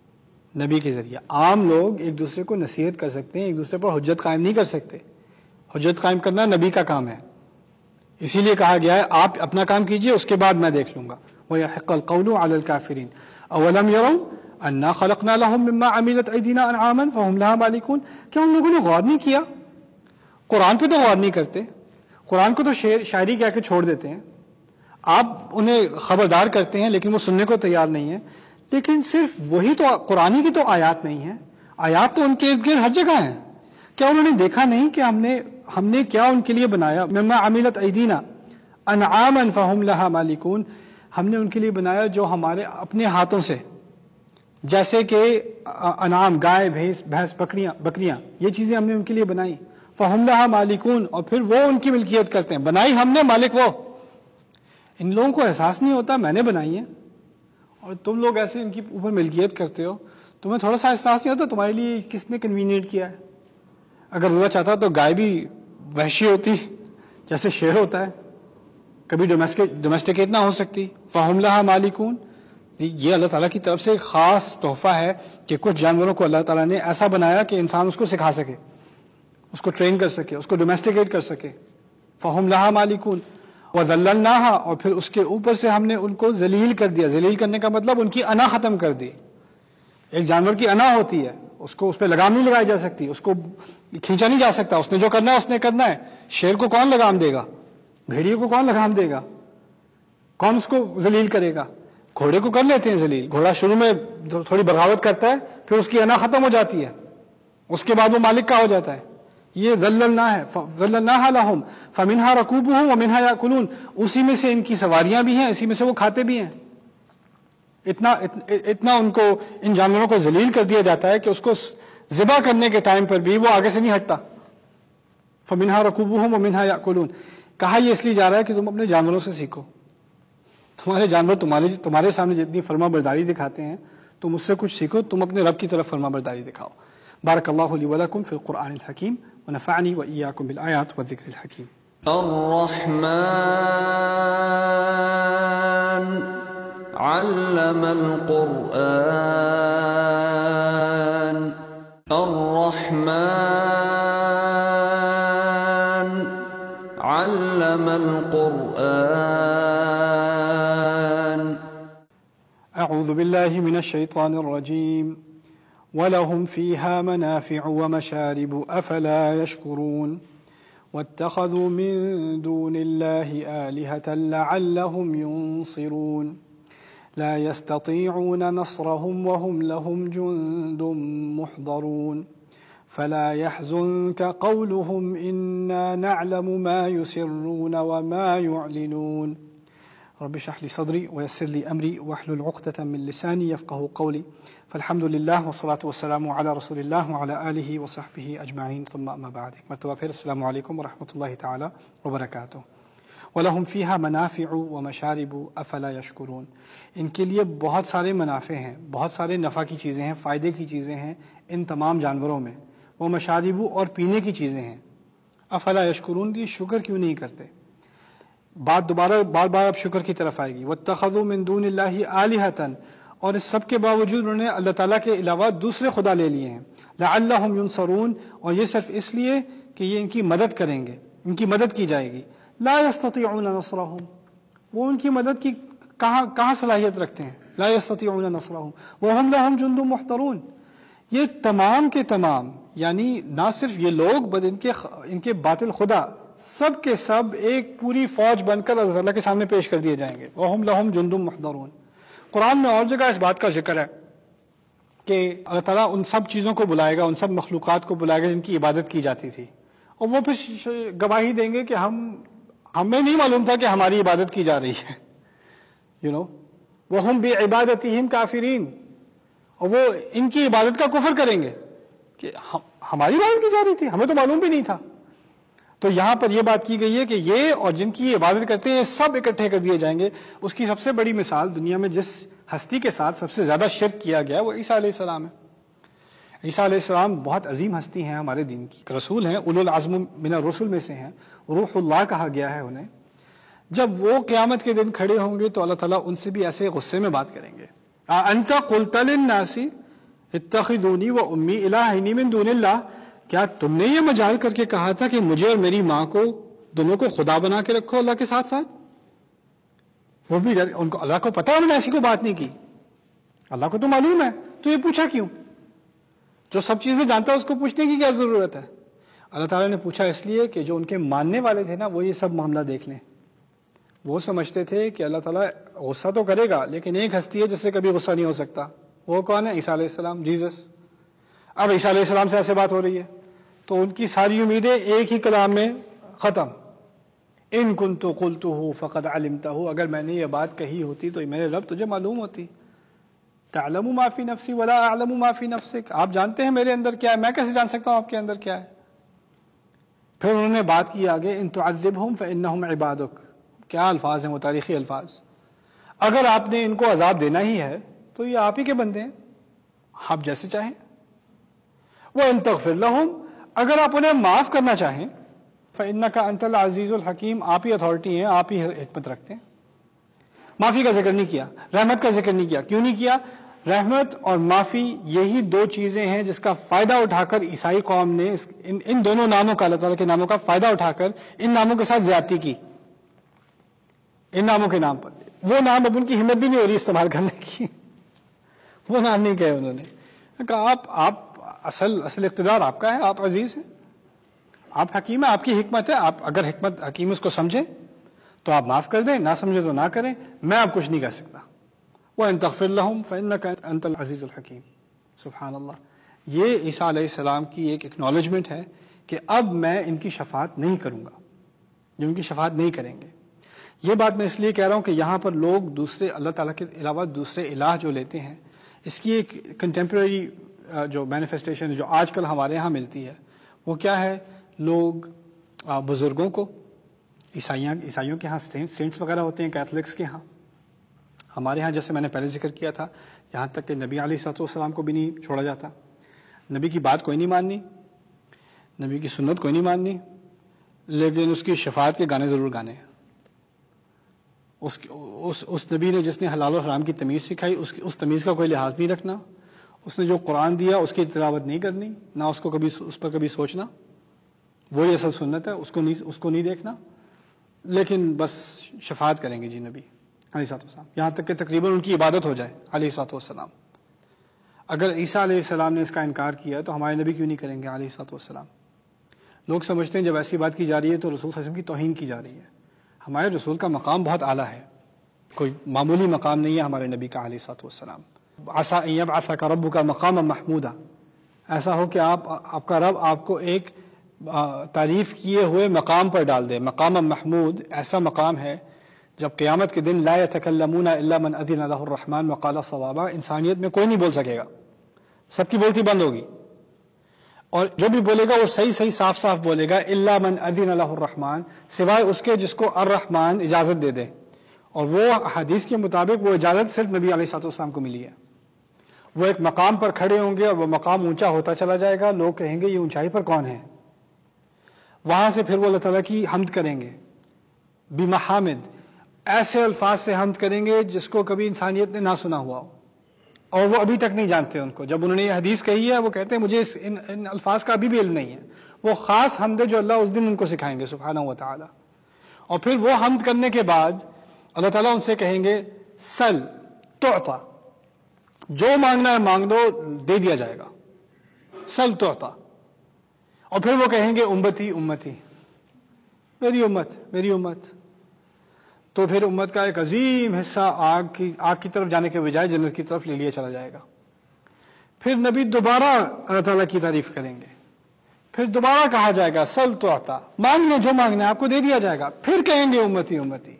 عام لوگ ایک دوسرے کو نصیحت کر سکتے ہیں، ایک دوسرے پر حجت قائم نہیں کر سکتے. حجت قائم کرنا نبی کا کام ہے، اسی لیے کہا گیا ہے آپ اپنا کام کیجئے، اس کے بعد میں دیکھ لوں گا. وَيَحِقَّ الْقَوْلُ عَلَى الْكَافِرِينَ أَوَلَمْ يَرَوْا أَنَّا خَلَقْنَا لَهُم مِّمَّا عَمِلَتْ أَيْدِينَا أَنْعَامًا فَهُمْ لَهَا مَالِكُونَ. کیا ان لوگوں نے غور نہیں کیا؟ قرآن پہ تو غور نہیں کرتے، قرآن کو تو شاعری کہہ کے چھوڑ دیتے ہیں. آپ انہیں خبردار کرتے ہیں لیکن وہ سننے کو تیار نہیں ہیں. لیکن صرف وہی تو قرآن کی تو آیات نہیں ہیں، آیات تو ان کے ارد گرد ہر جگہ ہیں. کیا انہوں نے دیکھا نہیں کہ ہم نے کیا ان کے لیے بنایا؟ مما عملت ایدینا انعاما فہم لہا مالکون، ہم نے ان کے لیے بنایا جو ہمارے اپنے ہاتھوں سے، جیسے کہ انعام، گائے، بھینس، بکریاں، یہ چیزیں ہم نے ان کے لیے بنائی. فہم لہا مالکون، اور پھر وہ ان کی ملکیت کرتے ہیں. بنائی ہم نے، مالک وہ. ان لوگوں کو احساس نہیں ہوتا میں نے بنائی ہے، اور تم لوگ ایسے ان کی اوپر ملکیت کرتے ہو. تمہیں تھوڑا سا احساس نہیں ہوتا تمہارے لیے کس نے کنوینئنٹ کیا ہے؟ اگر اللہ چاہتا تو گائے بھی وحشی ہوتی جیسے شیر ہوتا ہے، کبھی ڈومیسٹیکیٹ نہ ہو سکتی. فَهُمْ لَهَا مَالِكُونَ. یہ اللہ تعالیٰ کی طرف سے ایک خاص تحفہ ہے کہ کچھ جانوروں کو اللہ تعالیٰ نے ایسا بنایا کہ انسان اس کو سکھا سکے، اس کو ٹرین کر سکے، اس کو ڈومیسٹیکیٹ کر سکے. فَهُمْ لَهَا مَالِكُونَ وَذَلَّلْنَاهَا، اور پھر اس کے اوپر سے ہم نے ان کو ذلیل کر دیا. ذلیل کرنے کا مطلب ان کی انا ختم کر دی. ایک جانور کی انا ہوتی ہے، اس پہ لگام نہیں لگائی جا سکتی، اس کو کھینچا نہیں جا سکتا، اس نے جو کرنا ہے اس نے کرنا ہے. شیر کو کون لگام دے گا؟ بھیڑیے کو کون لگام دے گا؟ کون اس کو ذلیل کرے گا؟ گھوڑے کو کر لیتے ہیں ذلیل. گھوڑا شروع میں تھوڑی بغاوت کرتا ہے، پھر اس کی انا ختم ہو جاتی ہے، اس کے بعد وہ مالک کا ہو جاتا ہے. یہ ذللناها لهم فمنها ركوبهم ومنها ياكلون، اسی میں سے ان کی سواریاں بھی ہیں، اسی میں سے وہ کھاتے بھی ہیں. اتنا ان کو، ان جانوروں کو ذلیل کر دیا جاتا ہے کہ اس کو ذبح کرنے کے ٹائم پر بھی وہ آگے سے نہیں ہٹتا. فمنها ركوبهم ومنها ياكلون. کہا یہ اس لیے جا رہا ہے کہ تم اپنے جانوروں سے سیکھو. تمہارے جانور تمہارے سامنے جتنی فرما برداری دکھاتے ہیں تم اس سے کچھ سیکھو، تم اپنے رب کی طرف فرما برداری دکھاؤ. بارک اللہ لی ولکم فی القرآن الحکیم ونفعنی وإیاکم بالآیات والذکر الحکیم. الرحمن علم القرآن. الرحمن القرآن. أعوذ بالله من الشيطان الرجيم. وَلَهُمْ فِيهَا مَنَافِعُ وَمَشَارِبُ أَفَلَا يَشْكُرُونَ وَاتَّخَذُوا مِن دُونِ اللَّهِ آلِهَةً لَعَلَّهُمْ يُنصِرُونَ لَا يَسْتَطِيعُونَ نَصْرَهُمْ وَهُمْ لَهُمْ جُندٌ مُحْضَرُونَ فَلَا يَحْزُنكَ قَوْلُهُمْ إِنَّا نَعْلَمُ مَا يُسِرُّونَ وَمَا يُعْلِنُونَ رب اشرح لي صدري ويسر لي أمري واحلل عقدة من لساني يفقهوا قولي فالحمد للہ والصلاة والسلام علی رسول اللہ وعلی آلہ وصحبہ اجمعین ثم اما بعد. ایک مرتبہ پھر السلام علیکم ورحمۃ اللہ تعالی وبرکاتہ. وَلَهُمْ فِيهَا مَنَافِعُ وَمَشَارِبُ أَفَلَا يَشْكُرُونَ. ان کے لیے بہت سارے منافع ہیں، بہت سارے نفع کی چیزیں ہیں، فائدے کی چیزیں ہیں ان تمام جانوروں میں. وہ مشارب اور پینے کی چیزیں ہیں. افلا یشکرون کی شکر کیوں نہیں کرتے؟ بات دوبارہ بار بار اب شکر کی طرف آئے گی. وَاتَّخَذُوا مِن دُونِ اللَّهِ آلِهَةً، اور اس سب کے باوجود انہوں نے اللہ تعالیٰ کے علاوہ دوسرے خدا لے لیے ہیں. لعلہم ینصرون، اور یہ صرف اس لیے کہ یہ ان کی مدد کریں گے، ان کی مدد کی جائے گی. لا یستطیعون نصرہم، وہ ان کی مدد کی کہاں صلاحیت رکھتے ہیں؟ لا یستطیعون نصرہم وہم لہم جند محضرون. یہ تمام کے تمام، یعنی نہ صرف یہ لوگ بلکہ ان کے باطل خدا سب کے سب ایک پوری فوج بن کر اللہ تعالیٰ کے سامنے پیش کر دیے جائیں گے. وہم لہم جند محضرون. قرآن میں اور جگہ اس بات کا ذکر ہے کہ اللہ تعالیٰ ان سب چیزوں کو بلائے گا، ان سب مخلوقات کو بلائے گا جن کی عبادت کی جاتی تھی، اور وہ پھر گواہی دیں گے کہ ہمیں نہیں معلوم تھا کہ ہماری عبادت کی جا رہی ہے. وَهُمْ بِعِبَادَتِهِمْ كَافِرِينَ، اور وہ ان کی عبادت کا کفر کریں گے کہ ہماری عبادت کی جا رہی تھی، ہمیں تو معلوم بھی نہیں تھا. تو یہاں پر یہ بات کی گئی ہے کہ یہ اور جن کی عبادت کرتے ہیں سب اکٹھے کر دیے جائیں گے. اس کی سب سے بڑی مثال دنیا میں جس ہستی کے ساتھ سب سے زیادہ شرک کیا گیا وہ عیسیٰ علیہ السلام ہے. عیسیٰ علیہ السلام بہت عظیم ہستی ہیں ہمارے دین کی، رسول ہیں، اولو العزم من الرسل میں سے ہیں، روح اللہ کہا گیا ہے انہیں. جب وہ قیامت کے دن کھڑے ہوں گے تو اللہ تعالیٰ ان سے بھی ایسے غصے میں بات کریں گے. انت قلت للناس اتخذونی و امی الہین من دون اللہ، کیا تم نے یہ مجال کر کے کہا تھا کہ مجھے اور میری ماں کو دونوں کو خدا بنا کے رکھو اللہ کے ساتھ ساتھ؟ وہ بھی ان کو اللہ کو پتا انہوں نے ایسی کوئی بات نہیں کی، اللہ کو تو معلوم ہے، تو یہ پوچھا کیوں؟ جو سب چیزیں جانتا ہے اس کو پوچھنے کی کیا ضرورت ہے؟ اللہ تعالیٰ نے پوچھا اس لیے کہ جو ان کے ماننے والے تھے نا وہ یہ سب معاملہ دیکھ لیں. وہ سمجھتے تھے کہ اللہ تعالیٰ غصہ تو کرے گا لیکن ایک ہستی ہے جس سے کبھی غصہ نہیں ہو سکتا. وہ کون ہے؟ عیسیٰ علیہ السلام، جیزس. اب عیسیٰ علیہ السلام سے ایسے بات ہو رہی ہے تو ان کی ساری امیدیں ایک ہی کلام میں ختم. ان کنت قلتہ فقد علمتہ، اگر میں نے یہ بات کہی ہوتی تو میرے رب تجھے معلوم ہوتی. تعلم ما فی نفسی ولا اعلم ما فی نفسک، آپ جانتے ہیں میرے اندر کیا ہے، میں کیسے جان سکتا ہوں آپ کے اندر کیا ہے؟ پھر انہوں نے بات کی آگے، ان تعذبہم فانہم عبادک. کیا الفاظ ہیں وہ، تاریخی الفاظ. اگر آپ نے ان کو عذاب دینا ہی ہے تو یہ آپ ہی کے بندے ہیں، آپ جیسے چاہیں. وَإِن تَغْفِرْ لَهُمْ، اگر آپ انہیں معاف کرنا چاہیں، فَإِنَّكَ أَنْتَ الْعَزِيزُ الْحَكِيمُ، آپ ہی اتھارٹی ہیں، آپ ہی حکمت رکھتے ہیں. معافی کا ذکر نہیں کیا، رحمت کا ذکر نہیں کیا. کیوں نہیں کیا؟ رحمت اور معافی یہی دو چیزیں ہیں جس کا فائدہ اٹھا کر عیسائی قوم نے ان دونوں ناموں کا، اللہ تعالیٰ کے ناموں کا فائدہ اٹھا کر ان ناموں کے ساتھ زیادتی کی. ان ناموں کے نام پر وہ نام اب ان کی ہمت بھی نہیں ہو رہی استعمال کرنے کی. وہ نام نہیں کہے انہوں نے، کہا آپ اصل اقتدار آپ کا ہے، آپ عزیز ہیں، آپ حکیم ہیں، آپ کی حکمت ہے. آپ اگر حکمت حکیم اس کو سمجھیں تو آپ معاف کر دیں، نہ سمجھے تو نہ کریں، میں آپ کچھ نہیں کر سکتا. وَإِن تَغْفِرْ لَهُمْ فَإِنَّكَ أَنْتَ الْعَزِيزُ الْحَكِيمُ. سبحان اللہ. یہ عیسیٰ علیہ السلام کی ایک اکنالجمنٹ ہے کہ اب میں ان کی شفاعت نہیں کروں گا، جو ان کی شفاعت نہیں کریں گے. یہ بات میں اس لیے کہہ رہا ہوں کہ یہاں پر لوگ دوسرے اللہ تعالیٰ کے علاوہ دوسرے الہ جو لیتے ہیں، اس کی ایک کنٹمپریری جو مینیفیسٹیشن جو آج کل ہمارے ہاں ملتی ہے وہ کیا ہے؟ لوگ بزرگوں کو، عیسائیوں کے ہاں سینٹس وغیرہ ہوتے ہیں، کیتھولکس کے ہاں، ہمارے ہاں جیسے میں نے پہلے ذکر کیا تھا یہاں تک کہ نبی علیہ السلام کو بھی نہیں چھوڑا جاتا. نبی کی بات کوئی نہیں ماننی، نبی کی سنت کوئی نہیں ماننی، لیکن اس کی شفاعت کے گانے ضرور گانے ہیں. اس نبی نے جس نے حلال و حرام کی تمیز سکھائی اس تمیز کا کوئی لحاظ نہیں رکھنا. اس نے جو قرآن دیا اس کی تلاوت نہیں کرنی، نہ اس پر کبھی سوچنا. وہی اصل سنت ہے، اس کو نہیں دیکھنا. لیکن بس شفاعت کریں گے جی نبی علیہ السلام، یہاں تک کہ تقریباً ان کی عبادت ہو جائے علیہ السلام۔ اگر عیسیٰ علیہ السلام نے اس کا انکار کیا تو ہمارے نبی کیوں نہیں کریں گے علیہ السلام؟ لوگ سمجھتے ہیں جب ایسی بات کی جا رہی ہے تو رسول صلی اللہ علیہ وسلم کی توہین کی جا رہی ہے۔ ہمارے رسول کا مقام بہت اعلیٰ ہے، کوئی معمولی مقام نہیں ہے ہمارے نبی کا علیہ السلام۔ عسیٰ ان یبعثک ربک مقاما محمودا، ایسا ہو کہ آپ کا رب آپ کو ایک تعریف کیے ہوئے مقام پر ڈال دے۔ مقام محمود ایسا مقام ہے جب قیامت کے دن لا یتکلمون الا من اذن له الرحمن وقال صوابا، انسانیت میں کوئی نہیں بول سکے گا، سب کی بولتی بند ہوگی، اور جو بھی بولے گا وہ صحیح صاف صاف بولے گا، الا من اذن له الرحمن، سوائے اس کے جس کو الرحمن اجازت دے دے، اور وہ حدیث کے مطابق وہ اجازت صرف نبی علیہ السلام کو ملی ہے۔ وہ ایک مقام پر کھڑے ہوں گے اور وہ مقام اونچا ہوتا چلا جائے گا، لوگ کہیں گے یہ اونچائی پر کون ہے؟ وہاں سے پھر وہ اللہ تعالیٰ کی حمد کریں گے بمحامد، ایسے الفاظ سے حمد کریں گے جس کو کبھی انسانیت نے نہ سنا ہوا ہو، اور وہ ابھی تک نہیں جانتے ان کو۔ جب انہوں نے یہ حدیث کہی ہے وہ کہتے ہیں مجھے ان الفاظ کا ابھی بھی علم نہیں ہے۔ وہ خاص حمد ہے جو اللہ اس دن ان کو سکھائیں گے سبحانہ و تعالیٰ۔ اور پھر وہ حمد کرنے کے بعد اللہ تعالیٰ ان سے کہیں گے سل تعطا، جو مانگنا ہے مانگ دو، دے دیا جائے گا، سل تعطا۔ اور پھر وہ کہیں گے امتی امتی، میری امت میری امت۔ تو پھر امت کا ایک عظیم حصہ آگ کی طرف جانے کے بجائے جنت کی طرف لے لیا چلا جائے گا۔ پھر نبی دوبارہ اللہ تعالیٰ کی تعریف کریں گے، پھر دوبارہ کہا جائے گا سل تعطا، مانگنا جو مانگنا ہے آپ کو دے دیا جائے گا، پھر کہیں گے امتی امتی،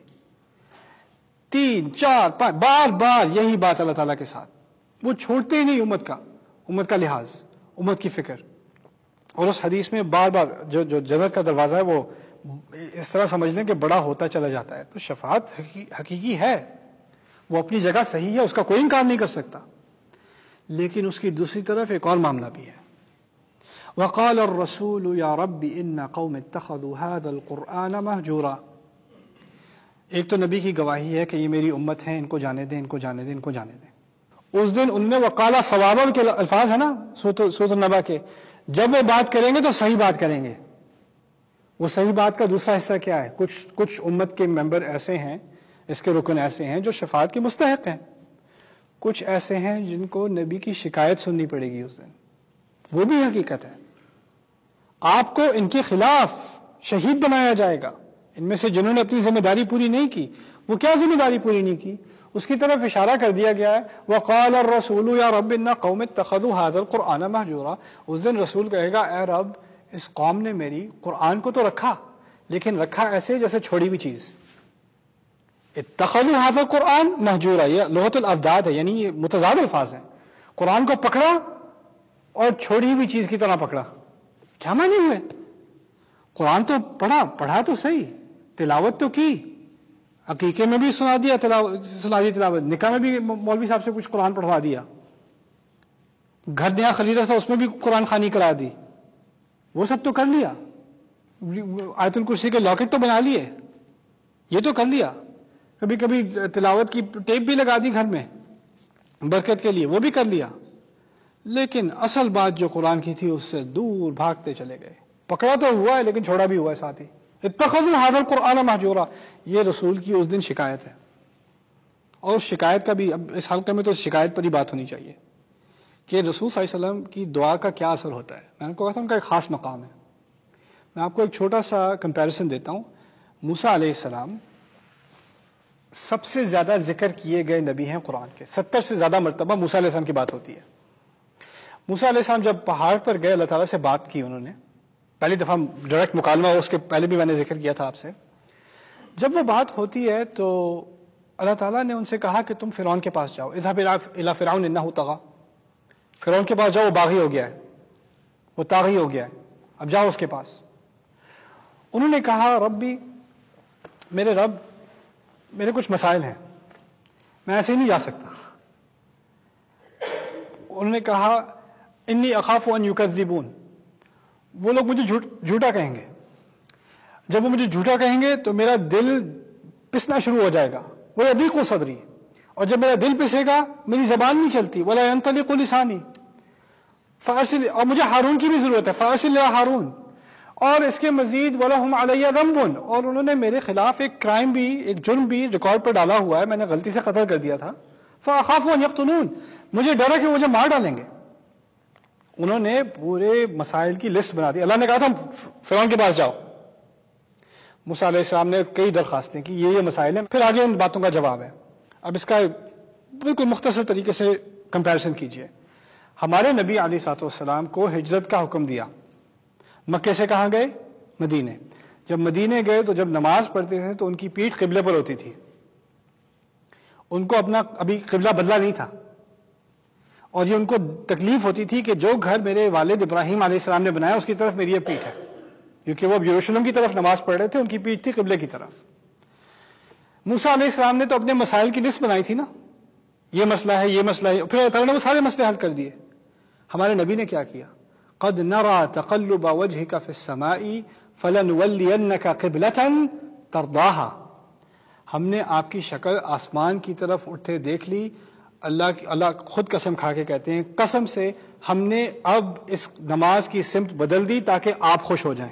3 4 5 بار بار یہی بات اللہ تعالیٰ کے ساتھ۔ وہ چھوڑتے ہی نہیں امت کا لحاظ، امت کی فکر۔ اور اس حدیث میں بار بار جو جنت کا دروازہ ہے وہ اس طرح سمجھ لیں کہ بڑا ہوتا چلا جاتا ہے۔ تو شفاعت حقیقی ہے، وہ اپنی جگہ صحیح ہے، اس کا کوئی انکار نہیں کر سکتا، لیکن اس کی دوسری طرف ایک اور معاملہ بھی ہے۔ وقال الرسول یا رب ان قوم اتخذوا هذا القرآن مہجورا، ایک تو نبی کی گواہی ہے کہ یہ میری امت ہے، ان کو جانے دیں، ان کو جانے دیں، ان کو جانے دیں۔ اس دن ان میں وقالا ثوابا کے الفاظ ہیں نا سورۃ النبا کے، جب وہ بات کریں گے تو صحیح بات کریں گے۔ وہ صحیح بات کا دوسرا حصہ کیا ہے؟ کچھ امت کے ممبر ایسے ہیں، اس کے رکن ایسے ہیں جو شفاعت کے مستحق ہیں، کچھ ایسے ہیں جن کو نبی کی شکایت سننی پڑے گی اس دن، وہ بھی حقیقت ہے۔ آپ کو ان کے خلاف شہید بنایا جائے گا، ان میں سے جنہوں نے اپنی ذمہ داری پوری نہیں کی۔ وہ کیا ذمہ داری پوری نہیں کی؟ اس کی طرف اشارہ کر دیا گیا ہے، وقال الرسول یا رب ان قوم اتخذوا هذا القرآن مہجورا۔ اس دن رسول کہے گا اے رب اس قوم نے میری قرآن کو تو رکھا، لیکن رکھا ایسے جیسے چھوڑی ہوئی چیز۔ اتخذوا هذا القرآن مہجورا، یہ لغت الابداد ہے، یعنی یہ متضاد الفاظ ہیں۔ قرآن کو پکڑا اور چھوڑی ہوئی چیز کی طرح پکڑا، کیا معنی ہوئے؟ قرآن تو پڑھا تو صحیح، تلاوت تو کی، عقیقے میں بھی سنا دیا تلاوت، نکاح میں بھی مولوی صاحب سے کچھ قرآن پڑھوا دیا، گھر نیا خریدا تھا اس میں بھی قرآن خوانی کرا دی، وہ سب تو کر لیا۔ آیت الکرسی کے لاکٹ تو بنا لیے، یہ تو کر لیا، کبھی کبھی تلاوت کی ٹیپ بھی لگا دی گھر میں برکت کے لیے، وہ بھی کر لیا، لیکن اصل بات جو قرآن کی تھی اس سے دور بھاگتے چلے گئے۔ پکڑا تو ہوا ہے لیکن چھوڑا بھی ہوا ہے ساتھ ہی۔ اتخذوا هذا القرآن مہجورا، یہ رسول کی اس دن شکایت ہے۔ اور اس شکایت کا بھی اب اس حلقے میں تو شکایت پر ہی بات ہونی چاہیے کہ رسول صلی اللہ علیہ وسلم کی دعا کا کیا اثر ہوتا ہے۔ میں نے کہا تھا ان کا ایک خاص مقام ہے۔ میں آپ کو ایک چھوٹا سا کمپیریزن دیتا ہوں۔ موسیٰ علیہ السلام سب سے زیادہ ذکر کیے گئے نبی ہیں قرآن کے، 70 سے زیادہ مرتبہ موسیٰ علیہ السلام کی بات ہوتی ہے۔ موسیٰ علیہ السلام جب پہاڑ پر گئے اللہ تعالیٰ سے بات کی انہوں نے، پہلی دفعہ ڈائریکٹ مکالمہ، اس کے پہلے بھی میں نے ذکر کیا تھا آپ سے۔ جب وہ بات ہوتی ہے تو اللہ تعالیٰ نے ان سے کہا کہ تم فرعون کے پاس جاؤ، اذهب الى فرعون انه طغى، فرعون کے پاس جاؤ، وہ باغی ہو گیا ہے، وہ طاغی ہو گیا ہے، اب جاؤ اس کے پاس۔ انہوں نے کہا ربی، میرے رب میرے کچھ مسائل ہیں، میں ایسے ہی نہیں جا سکتا۔ انہوں نے کہا انی اخاف ان یکذبون، وہ لوگ مجھے جھوٹا کہیں گے، جب وہ مجھے جھوٹا کہیں گے تو میرا دل پسنا شروع ہو جائے گا، وَيَضِيقُ صَدْرِي، اور جب میرا دل پسے گا میری زبان نہیں چلتی، وَلَا يَنطَلِقُ لِسَانِي، اور مجھے ہارون کی بھی ضرورت ہے، فَأَرْسِلْ إِلَىٰ ہارون، اور اس کے مزید وَلَهُمْ عَلَيَّ ذَنْبٌ، اور انہوں نے میرے خلاف ایک کرائم بھی، ایک جرم بھی ریکارڈ پر ڈالا ہوا ہے، میں نے غلطی سے قتل کر دیا تھا، فَأَخَافُ أَنْ يَقْتُلُونِ، مجھے ڈر ہے کہ مجھے مار ڈالیں گے۔ انہوں نے پورے مسائل کی لسٹ بنا دی۔ اللہ نے کہا تھا فرعون کے پاس جاؤ، موسیٰ علیہ السلام نے کئی درخواستیں کی، یہ مسائل ہیں، پھر آگے ان باتوں کا جواب ہے۔ اب اس کا بالکل مختصر طریقے سے کمپیریزن کیجئے۔ ہمارے نبی علیہ الصلوۃ والسلام کو ہجرت کا حکم دیا، مکے سے کہاں گئے؟ مدینے۔ جب مدینے گئے تو جب نماز پڑھتے تھے تو ان کی پیٹھ قبلے پر ہوتی تھی، ان کو اپنا ابھی قبلہ بدلا نہیں تھا، اور یہ ان کو تکلیف ہوتی تھی کہ جو گھر میرے والد ابراہیم علیہ السلام نے بنایا اس کی طرف میری یہ پیٹھ ہے، کیونکہ وہ اب یروشلم کی طرف نماز پڑھ رہے تھے، ان کی پیٹھ تھی قبلے کی طرف۔ موسیٰ علیہ السلام نے تو اپنے مسائل کی لسٹ بنائی تھی نا، یہ مسئلہ ہے، یہ مسئلہ ہے، پھر اللہ تعالیٰ نے وہ سارے مسئلے حل کر دیے۔ ہمارے نبی نے کیا کیا؟ قد نرى تقلب وجهك في السماء فلنولينك قبلة ترضاها، ہم نے آپ کی شکل آسمان کی طرف اٹھتے دیکھ لی۔ اللہ خود قسم کھا کے کہتے ہیں، قسم سے ہم نے اب اس نماز کی سمت بدل دی تاکہ آپ خوش ہو جائیں۔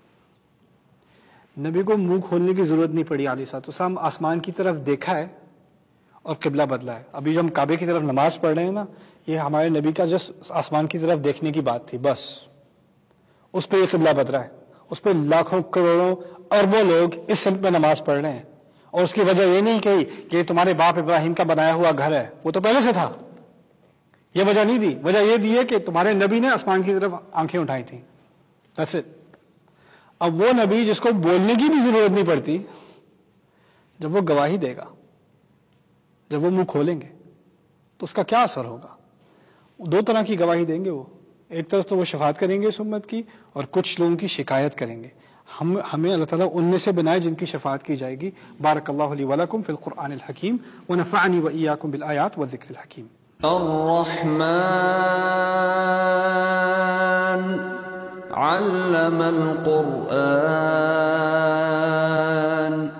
نبی کو منہ کھولنے کی ضرورت نہیں پڑی علیہ الصلوۃ والسلام، آسمان کی طرف دیکھا ہے اور قبلہ بدلا ہے۔ ابھی جو ہم کعبے کی طرف نماز پڑھ رہے ہیں نا، یہ ہمارے نبی کا جس آسمان کی طرف دیکھنے کی بات تھی، بس اس پہ یہ قبلہ بدلا ہے، اس پہ لاکھوں کروڑوں اربوں لوگ اس سمت میں نماز پڑھ رہے ہیں، اور اس کی وجہ یہ نہیں کہی کہ یہ تمہارے باپ ابراہیم کا بنایا ہوا گھر ہے، وہ تو پہلے سے تھا، یہ وجہ نہیں دی۔ وجہ یہ دی ہے کہ تمہارے نبی نے آسمان کی طرف آنکھیں اٹھائی تھیں، that's it۔ اب وہ نبی جس کو بولنے کی بھی ضرورت نہیں پڑتی، جب وہ گواہی دے گا، جب وہ منہ کھولیں گے تو اس کا کیا اثر ہوگا؟ دو طرح کی گواہی دیں گے وہ، ایک طرف تو وہ شفاعت کریں گے اس امت کی، اور کچھ لوگوں کی شکایت کریں گے۔ ہمیں اللہ تعالیٰ ان میں سے بنائے جن کی شفاعت کی جائے گی۔ بارک اللہ لی ولکم فی القرآن الحکیم ونفعنی وإیاکم بالآیات والذکر الحکیم۔ الرحمن علم القرآن